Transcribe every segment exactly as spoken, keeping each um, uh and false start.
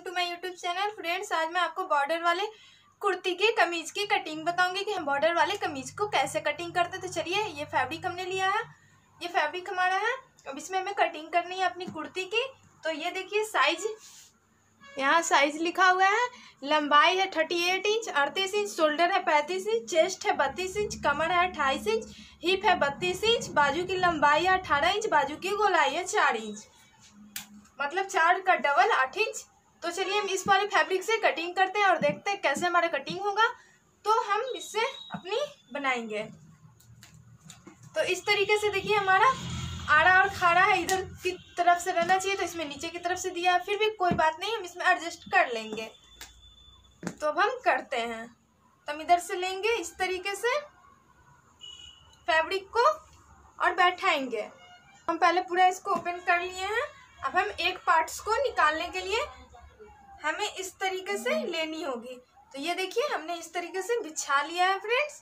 To my YouTube channel. Friends, आज मैं आपको बॉर्डर वाले कुर्ती की कमीज की कटिंग बताऊंगी कि हम बॉर्डर वाले कमीज को कैसे कटिंग करते। तो चलिए, ये फैब्रिक हमने लिया है, ये फैब्रिक हमारा है। अब इसमें हमें कटिंग करनी है अपनी कुर्ती की। तो ये देखिए, साइज यहाँ साइज लिखा हुआ है। लंबाई है थर्टी एट इंच, अड़तीस इंच, शोल्डर है पैंतीस इंच, चेस्ट है बत्तीस इंच, कमर है अट्ठाईस इंच, हिप है बत्तीस इंच, बाजू की लंबाई है अठारह इंच, बाजू की गोलाई है चार इंच, मतलब चार का डबल आठ इंच। तो चलिए हम इस वाले फैब्रिक से कटिंग करते हैं और देखते हैं कैसे हमारा कटिंग होगा। तो हम इससे अपनी बनाएंगे। तो इस तरीके से देखिए, हमारा आड़ा और खाड़ा है, इधर की तरफ से रहना चाहिए, तो इसमें नीचे की तरफ से दिया है। फिर भी कोई बात नहीं, हम इसमें एडजस्ट कर लेंगे। तो अब हम करते हैं, तो हम इधर से लेंगे इस तरीके से फैब्रिक को और बैठाएंगे। हम पहले पूरा इसको ओपन कर लिए हैं। अब हम एक पार्ट्स को निकालने के लिए हमें इस तरीके से लेनी होगी। तो ये देखिए, हमने इस तरीके से बिछा लिया है फ्रेंड्स।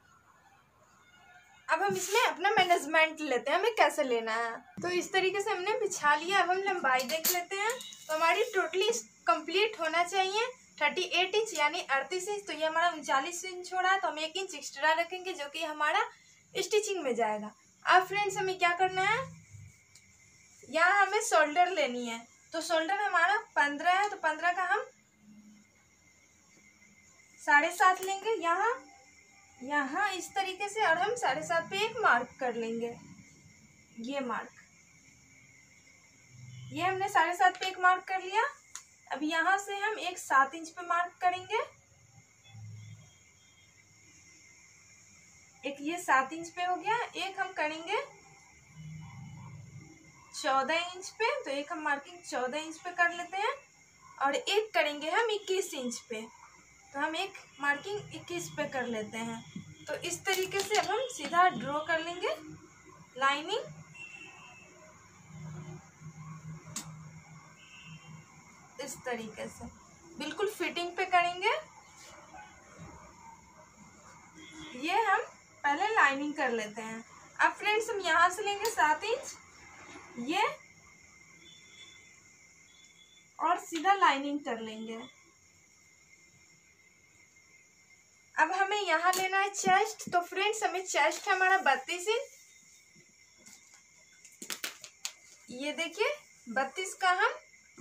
अब हम इसमें अपना मैनेजमेंट लेते हैं, हमें कैसे लेना है। तो इस तरीके से हमने बिछा लिया। अब हम लंबाई देख लेते हैं। तो हमारी टोटली कंप्लीट होना चाहिए थर्टी एट इंच यानी अड़तीस इंच। तो ये हमारा उनचालीस इंच हो रहा है, तो हम एक इंच एक्स्ट्रा रखेंगे जो कि हमारा स्टिचिंग में जाएगा। अब फ्रेंड्स, हमें क्या करना है, यहाँ हमें शोल्डर लेनी है। तो शोल्डर हमारा पंद्रह है, तो पंद्रह का हम साढ़े सात लेंगे यहाँ यहाँ इस तरीके से, और हम साढ़े सात पे एक मार्क कर लेंगे। ये मार्क, ये हमने साढ़े सात पे एक मार्क कर लिया। अब यहाँ से हम एक सात इंच पे मार्क करेंगे। एक ये सात इंच पे हो गया। एक हम करेंगे चौदह इंच पे, तो एक हम मार्किंग चौदह इंच पे कर लेते हैं। और एक करेंगे हम इक्कीस इंच पे, तो हम एक मार्किंग इक्कीस पे कर लेते हैं। तो इस तरीके से अब हम सीधा ड्रॉ कर लेंगे लाइनिंग। इस तरीके से बिल्कुल फिटिंग पे करेंगे। ये हम पहले लाइनिंग कर लेते हैं। अब फ्रेंड्स, हम यहाँ से लेंगे सात इंच ये, और सीधा लाइनिंग कर लेंगे। अब हमें यहाँ लेना है चेस्ट। तो फ्रेंड्स, हमें चेस्ट है हमारा बत्तीस इंच। ये देखिए, बत्तीस का हम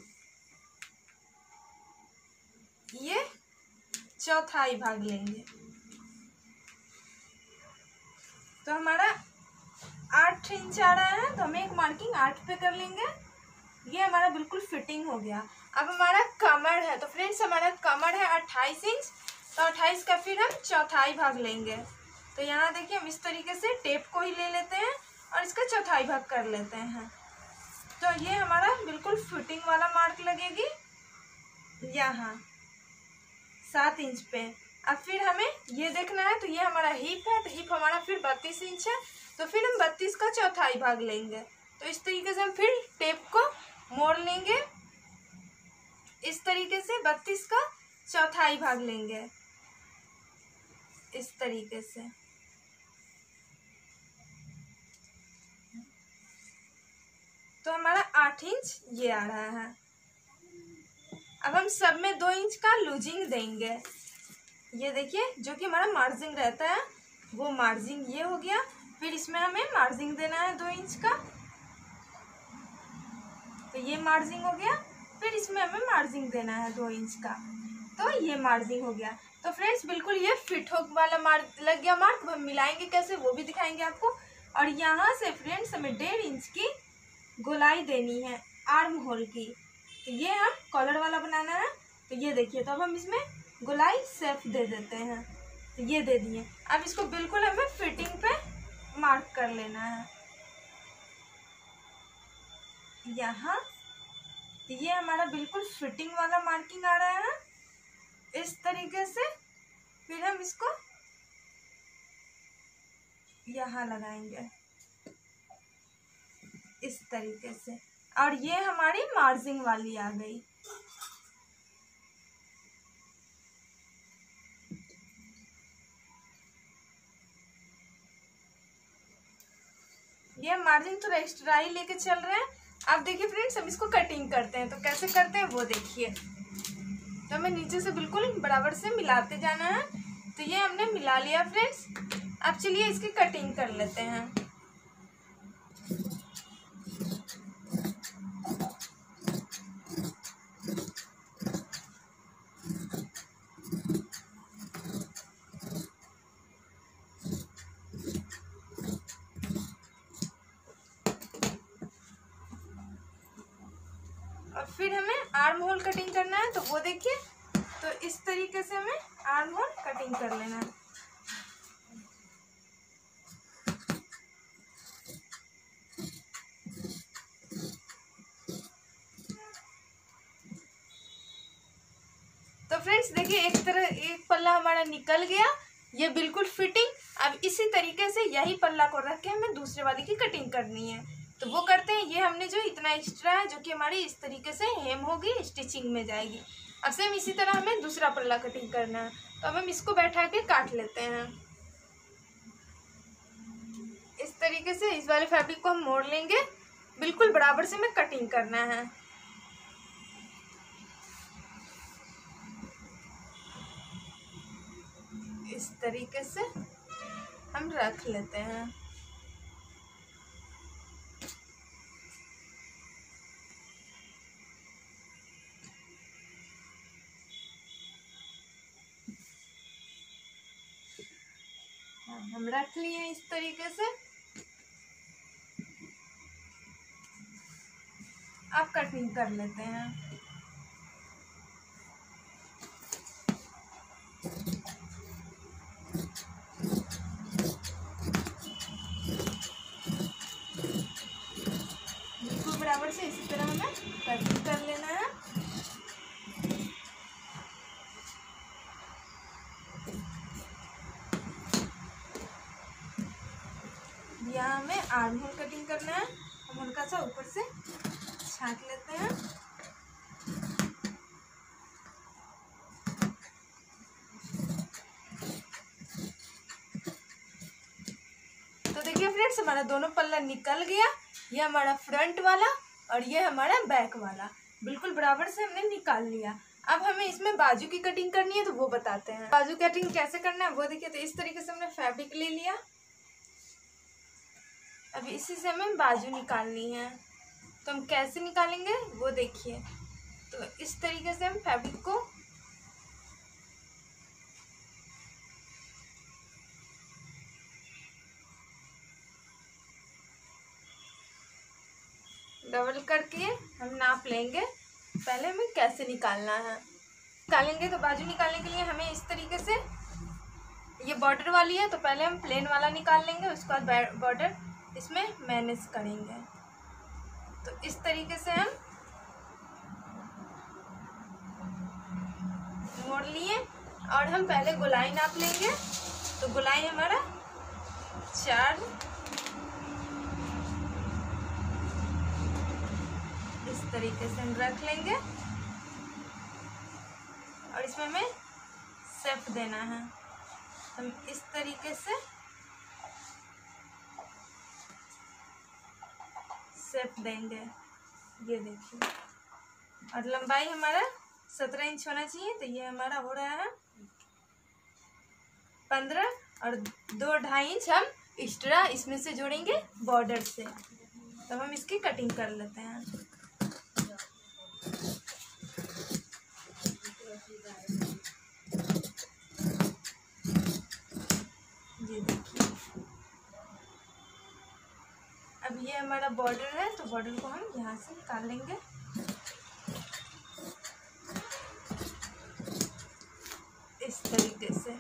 ये चौथाई भाग लेंगे। तो हमारा आठ इंच आ रहा है, तो हमें एक मार्किंग आठ पे कर लेंगे। ये हमारा बिल्कुल फिटिंग हो गया। अब हमारा कमर है। तो फ्रेंड्स, हमारा कमर है अट्ठाईस इंच, तो अट्ठाईस का फिर हम चौथाई भाग लेंगे। तो यहाँ देखिए, हम इस तरीके से टेप को ही ले लेते हैं और इसका चौथाई भाग कर लेते हैं। तो ये हमारा बिल्कुल फिटिंग वाला मार्क लगेगी यहाँ सात इंच पे। अब फिर हमें ये देखना है, तो ये हमारा हिप है, तो हिप हमारा फिर बत्तीस इंच है, तो फिर हम बत्तीस का चौथाई भाग लेंगे। तो इस तरीके से हम फिर टेप को मोड़ लेंगे। इस तरीके से बत्तीस का चौथाई भाग लेंगे इस तरीके से। तो हमारा आठ इंच ये आ रहा है। अब हम सब में दो इंच का लूजिंग देंगे। ये देखिए, जो कि हमारा मार्जिंग रहता है वो मार्जिंग ये हो गया। फिर इसमें हमें मार्जिंग देना है दो इंच का, तो ये मार्जिंग हो गया। फिर इसमें हमें मार्जिंग देना है दो इंच का, तो ये मार्जिंग हो गया। तो फ्रेंड्स, बिल्कुल ये फिट हो वाला मार्क लग गया मार्क। हम मिलाएंगे कैसे वो भी दिखाएंगे आपको। और यहाँ से फ्रेंड्स, हमें डेढ़ इंच की गोलाई देनी है आर्म होल की। तो ये हम कॉलर वाला बनाना है। तो ये देखिए, तो अब हम इसमें गोलाई सेफ दे देते हैं। तो ये दे दिए। अब इसको बिल्कुल हमें फिटिंग पे मार्क कर लेना है यहाँ। तो ये हमारा बिल्कुल फिटिंग वाला मार्किंग आ रहा है इस तरीके से। फिर हम इसको यहाँ लगाएंगे इस तरीके से, और ये हमारी मार्जिंग वाली आ गई। ये मार्जिन थोड़ा एक्स्ट्रा ही लेके चल रहे हैं। अब देखिए फ्रेंड्स, हम इसको कटिंग करते हैं। तो कैसे करते हैं वो देखिए। तो हमें नीचे से बिल्कुल बराबर से मिलाते जाना है। तो ये हमने मिला लिया फ्रेंड्स। अब चलिए इसकी कटिंग कर लेते हैं। और फिर हमें आर्म होल कटिंग करना है, तो वो देखिए। तो इस तरीके से हमें आर्म होल कटिंग कर लेना है। तो फ्रेंड्स देखिए, एक तरह एक पल्ला हमारा निकल गया, ये बिल्कुल फिटिंग। अब इसी तरीके से यही पल्ला को रख के हमें दूसरे वाले की कटिंग करनी है। तो वो करते हैं। ये हमने जो इतना एक्स्ट्रा है जो कि हमारी इस तरीके से हेम होगी, स्टिचिंग में जाएगी। अब सेम इसी तरह हमें दूसरा पल्ला कटिंग करना है। तो अब हम इसको बैठा के काट लेते हैं। इस तरीके से इस वाले फैब्रिक को हम मोड़ लेंगे, बिल्कुल बराबर से हमें कटिंग करना है। इस तरीके से हम रख लेते हैं। हम रख लिए इस तरीके से। अब कटिंग कर लेते हैं। बिल्कुल बराबर से इसी तरह हमें कटिंग कर लेना है। यहाँ हमें आर्म होल कटिंग करना है। हम हल्का सा ऊपर से छाट लेते हैं। तो देखिए फ्रेंड्स, हमारा दोनों पल्ला निकल गया। ये हमारा फ्रंट वाला और ये हमारा बैक वाला बिल्कुल बराबर से हमने निकाल लिया। अब हमें इसमें बाजू की कटिंग करनी है, तो वो बताते हैं। बाजू कटिंग कैसे करना है वो देखिए। तो इस तरीके से हमने फैब्रिक ले लिया। अब इसी से हमें बाजू निकालनी है। तो हम कैसे निकालेंगे वो देखिए। तो इस तरीके से हम फैब्रिक को डबल करके हम नाप लेंगे। पहले हमें कैसे निकालना है निकालेंगे। तो बाजू निकालने के लिए हमें इस तरीके से, ये बॉर्डर वाली है तो पहले हम प्लेन वाला निकाल लेंगे, उसके बाद बॉर्डर इसमें मैनेज करेंगे। तो इस तरीके से हम मोड़ लिए और हम पहले गोलाई नाप लेंगे। तो गोलाई हमारा चार, इस तरीके से हम रख लेंगे और इसमें हमें शेप देना है। हम इस तरीके से शेप देंगे, ये देखिए। और लंबाई हमारा सत्रह इंच होना चाहिए। तो ये हमारा हो रहा है पंद्रह, और दो ढाई इंच हम एक्स्ट्रा इसमें से जोड़ेंगे बॉर्डर से। तब हम इसकी कटिंग कर लेते हैं। ये देखिए, अब ये हमारा बॉर्डर है तो बॉर्डर को हम यहाँ से निकाल लेंगे। इस तरीके से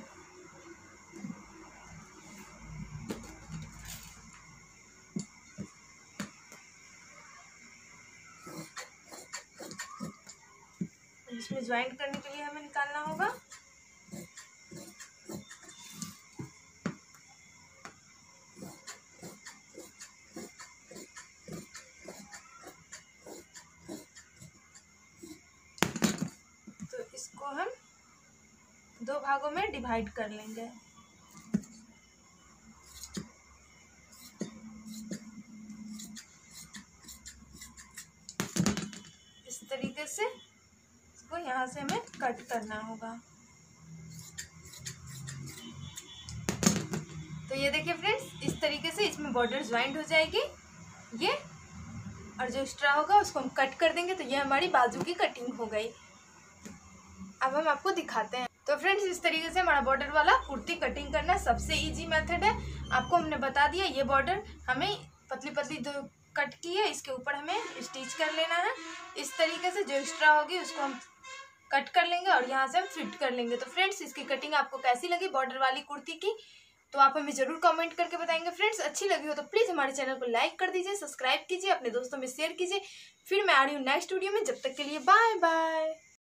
इसमें ज्वाइंट करने के लिए हमें निकालना होगा। तो इसको हम दो भागों में डिवाइड कर लेंगे। इस तरीके से इसको यहाँ से हमें कट करना होगा। तो ये देखिए फ्रेंड्स, इस तरीके से इसमें बॉर्डर ज्वाइंट हो जाएगी ये, और जो एक्स्ट्रा होगा उसको हम कट कर देंगे। तो ये हमारी बाजू की कटिंग हो गई। अब हम आपको दिखाते हैं। तो फ्रेंड्स, इस तरीके से हमारा बॉर्डर वाला कुर्ती कटिंग करना सबसे इजी मेथड है। आपको हमने बता दिया। ये बॉर्डर हमें पतली पतली जो कट की है इसके ऊपर हमें स्टिच कर लेना है। इस तरीके से जो एक्स्ट्रा होगी उसको हम कट कर लेंगे और यहाँ से हम फिट कर लेंगे। तो फ्रेंड्स, इसकी कटिंग आपको कैसी लगी बॉर्डर वाली कुर्ती की, तो आप हमें जरूर कमेंट करके बताएंगे। फ्रेंड्स, अच्छी लगी हो तो प्लीज़ हमारे चैनल को लाइक कर दीजिए, सब्सक्राइब कीजिए, अपने दोस्तों में शेयर कीजिए। फिर मैं आ रही हूँ नेक्स्ट वीडियो में। जब तक के लिए बाय बाय।